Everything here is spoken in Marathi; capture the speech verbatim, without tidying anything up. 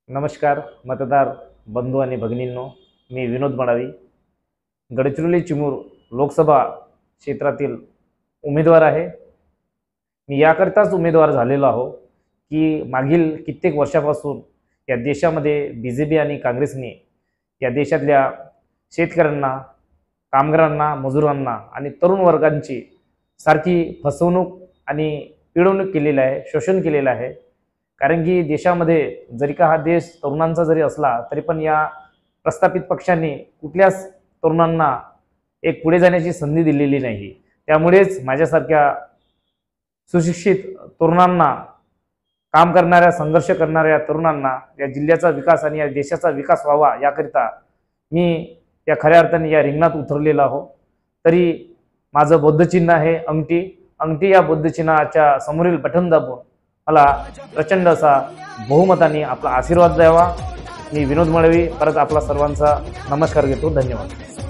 नमस्कार मतदार बंधू आणि भगिनींनो, मी विनोद मडावी, गडचिरोली चिमूर लोकसभा क्षेत्रातील उमेदवार आहे। मी याकरताच उमेदवार झालेलो आहो की मागील कित्येक वर्षापासून या देशामध्ये बीजेपी आणि काँग्रेसने या देशातल्या शेतकऱ्यांना, कामगारांना, मजुरांना आणि तरुण वर्गांची सारखी फसवणूक आणि पिळवणूक केलेली आहे, शोषण केलेलं आहे। कारण की देशामध्ये जरी का हा देश तरुणांचा जरी असला तरी पण या प्रस्थापित पक्षांनी कुठल्याच तरुणांना एक पुढे जाण्याची संधी दिलेली नाही। त्यामुळेच माझ्यासारख्या सुशिक्षित तरुणांना, काम करणाऱ्या, संघर्ष करणाऱ्या तरुणांना या जिल्ह्याचा विकास आणि या देशाचा विकास व्हावा याकरिता मी या खऱ्या अर्थाने या रिंगणात उतरलेलो आहो। तरी माझं बौद्धचिन्ह आहे अंगठी। अंगठी या बौद्धचिन्हाच्या समोरील बटन दाबून मला प्रचंड असा बहुमताने आपला आशीर्वाद द्यावा। मी विनोद मडावी परत आपला सर्वांचा नमस्कार घेतो। धन्यवाद।